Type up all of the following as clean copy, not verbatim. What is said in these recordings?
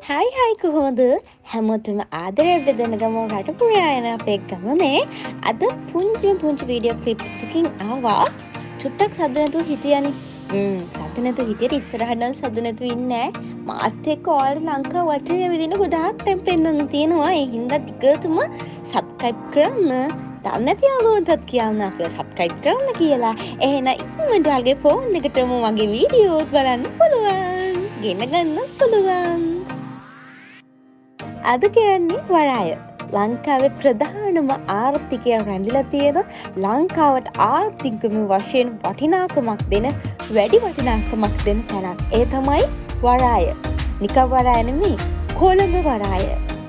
හයි කොහොමද හැමෝටම ආදරය බෙදෙන ගම රට පුරායන අපේ ගමනේ අද පුංචි වීඩියෝ ක්ලිප් එකකින් ආවා චුට්ටක් සද්ද නැතුව හිටියනේ සද්ද නැතුව හිටියට ඉස්සරහට නම් සද්ද නැතුව ඉන්නේ මාත් එක්ක ඔයාලට ලංකාව වටේ විදින ගොඩාක් තැන් පෙන්නන්න තියෙනවා ඒ හින්දා ටිකටම සබ්ස්ක්‍රයිබ් කරන්න දන්නේ නැති යාළුවන්ටත් කියන්න අපිව සබ්ස්ක්‍රයිබ් කරන්න කියලා එහෙනම් ඉක්මනට ඔයාලගේ ෆෝන් එකටම මගේ වීඩියෝස් බලන්න පුළුවන් ගෙන ගන්න පුළුවන් අද කියන්නේ වරාය ලංකාවේ ප්‍රධානම ආර්ථිකය රැඳිලා තියෙන ලංකාවට ආර්ථිකම වශයෙන් වටිනාකමක් දෙන වැඩි වටිනාකමක් දෙන තැනක් ඒ තමයි වරාය නිකම් වරාය නෙමෙයි කොළඹ වරාය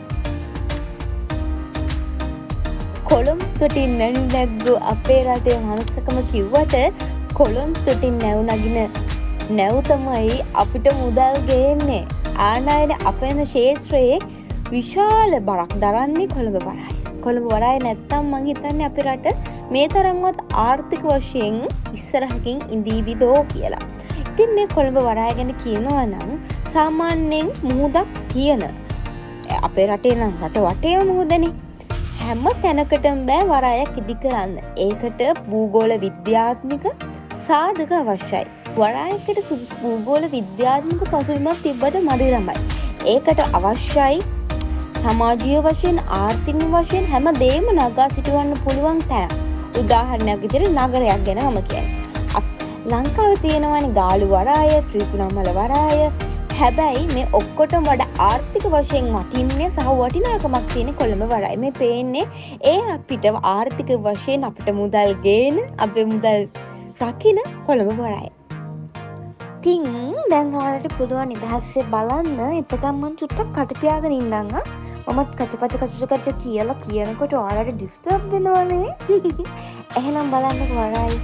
කොළඹ තොටින් නැග්ගු අපේ රටේ මනුස්සකම කිව්වට කොළඹ තොටින් නැව් නගින නැව් තමයි අපිට මුදල් ගේන්නේ ආනයන අපේන ශේෂ්ත්‍රයේ විශාල බරක් දරන්නේ කොළඹ වරාය. කොළඹ වරාය නැත්තම් මං හිතන්නේ අපේ රට මේ තරම්වත් ආර්ථික වශයෙන් ඉස්සරහකින් ඉඳීවිදෝ කියලා. ඉතින් මේ කොළඹ වරාය ගැන කියනවා නම් සාමාන්‍යයෙන් මුහුදක් තියෙන අපේ රටේ නම් රට වටේම මුහුදනේ. හැම තැනකටම බෑ වරායක් ඉදි කරන්න. ඒකට භූගෝල විද්‍යාත්මක සාධක අවශ්‍යයි. වරායකට භූගෝල විද්‍යාත්මක පසුබිමක් තිබ්බට මදි ළමයි. ඒකට අවශ්‍යයි සමාජීය වශයෙන් ආර්ථික වශයෙන් හැම දෙයක්ම නගා සිටවන්න පුළුවන් තැන. උදාහරණයක් විදිහට නගරයක් ගැන මම කියන්නේ. ලංකාවේ තියෙනවානේ ගාලු වරාය, ත්‍රිකුණාමල වරාය. හැබැයි මේ ඔක්කොටම වඩා ආර්ථික වශයෙන් වටින්නේ සහ වටිනාකමක් තියෙන කොළඹ වරාය. මේ පේන්නේ ඒ අපිට ආර්ථික වශයෙන් අපිට මුදල් ගේන, අපේ මුදල් රකින්න කොළඹ වරාය. ඉතින් දැන් ඔයාලට පුළුවන් නිදහසේ බලන්න. එතකම් මම චුට්ටක් කටපියාගෙන ඉන්නම්. මමත් කචපච කියලා කියනකොට ඔයාලට ඩිස්ටර්බ් වෙනවනේ. එහෙනම් බලන්නකෝ වරායි.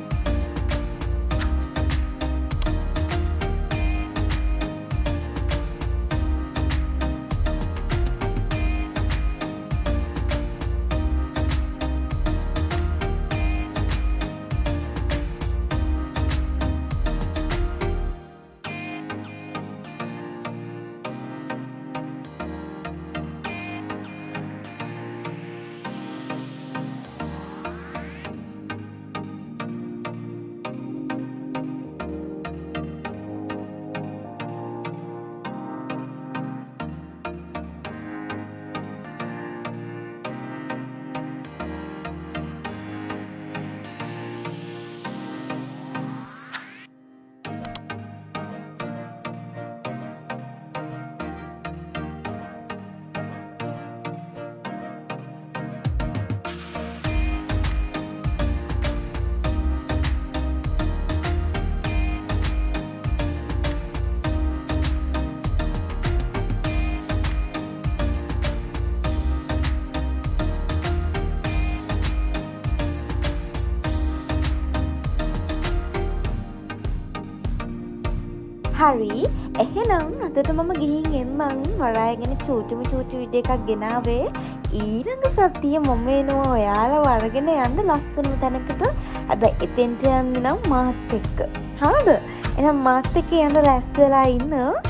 හරි එහෙනම් අදට මම ගිහින් එන්නම් වරාය ගැන චූටි වීඩියෝ එකක් ගෙනාවේ ඊළඟ සතියේ මම එනවා ඔයාලා වරගෙන යන්න ලස්සනම තැනකට හැබැයි එතෙන්ට යන්න නම් මාත් එක්ක හරිද එහෙනම් මාත් එක්ක යන්න ලෑස්ති වෙලා ඉන්න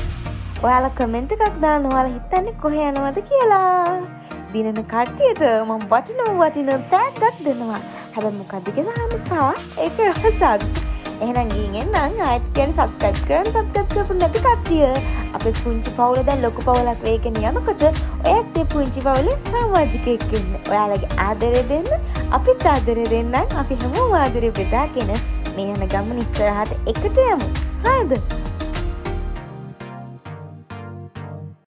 ඔයාලා කමෙන්ට් එකක් දාන්න ඔයාලා හිතන්නේ කොහේ යනවද කියලා දිනන කට්ටියට මම වටින තෑග්ගක් දෙනවා හැබැයි මොකද්ද කියලා අහන්න ඒක රහසක් එහෙනම් ගිහින් එන්නම් ආයෙත් කියන්නේ සබ්ස්ක්‍රයිබ් කරපු නැති කට්ටිය අපේ පුංචි පවුල දැන් ලොකු පවුලක් වෙගෙන යනකොට ඔයත් ඒ පුංචි පවුලේ සමාජිකයෙක් වෙන්න ඔයාලගේ ආදරය දෙන්න අපිත් ආදරය දෙන්නම් අපි හැමෝම ආදරය බෙදාගෙන මේ යන ගමන ඉස්සරහට එකට යමු හරිද